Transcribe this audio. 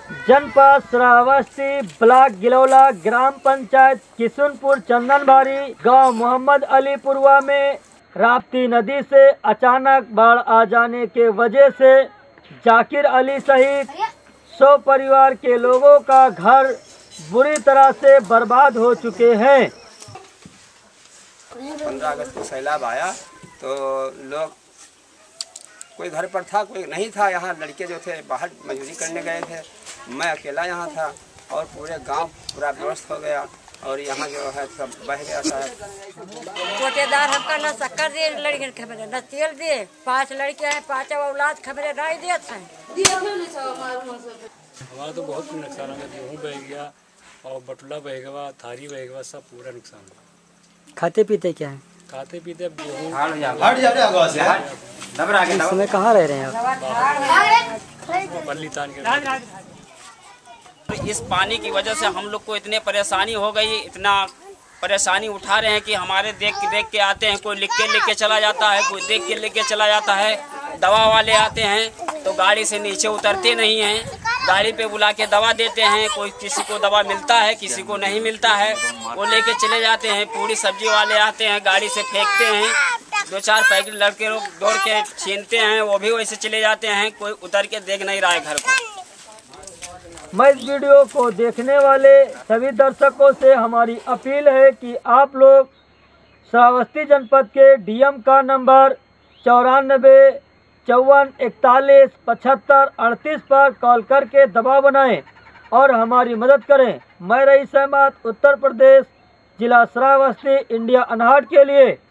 जनपद श्रावस्ती, ब्लॉक गिलौला, ग्राम पंचायत किशुनपुर चंदनबाड़ी, गांव मोहम्मद अलीपुरवा में राप्ती नदी से अचानक बाढ़ आ जाने के वजह से जाकिर अली सहित 100 परिवार के लोगों का घर बुरी तरह से बर्बाद हो चुके हैं। 15 अगस्त को सैलाब आया तो लोग कोई घर पर था, कोई नहीं था। यहाँ लड़के जो थे बाहर मजदूरी करने गए थे, मैं अकेला यहाँ था और पूरे गांव पूरा व्यस्त हो गया और यहाँ जो है सब बह गया था। कोटेदार हमका न शक्कर दिए लड़के खबरें न तेल दिए। 5 लड़के हैं, 5 औलाद खबरें नहीं देते हैं। हमारा तो बहुत नुकसान है, गेहूँ बह गया और बटुला बह गया, थारी बह गया, सब पूरा नुकसान है। खाते पीते क्या है? खाते पीते अब गेहूँ इस समय कहाँ रह रहे हैं आप? बल्ली तान के। इस पानी की वजह से हम लोग को इतने परेशानी हो गई, इतना परेशानी उठा रहे हैं कि हमारे देख के आते हैं, कोई लिख के चला जाता है, कोई देख के लेके चला जाता है। दवा वाले आते हैं तो गाड़ी से नीचे उतरते नहीं हैं, गाड़ी पे बुला के दवा देते हैं। कोई किसी को दवा मिलता है, किसी को नहीं मिलता है, वो लेके चले जाते हैं। पूरी सब्जी वाले आते हैं, गाड़ी से फेंकते हैं, 2-4 पैकेट लड़के लोग दौड़ के छीनते हैं, वो भी वैसे चले जाते हैं। कोई उतर के देख नहीं रहा है घर को। मैं इस वीडियो को देखने वाले सभी दर्शकों से हमारी अपील है कि आप लोग श्रावस्ती जनपद के डीएम का नंबर 94 54 41 75 38 पर कॉल करके दबाव बनाएं और हमारी मदद करें। मैं रईस अहमद, उत्तर प्रदेश, जिला श्रावस्ती, इंडिया अनहट के लिए।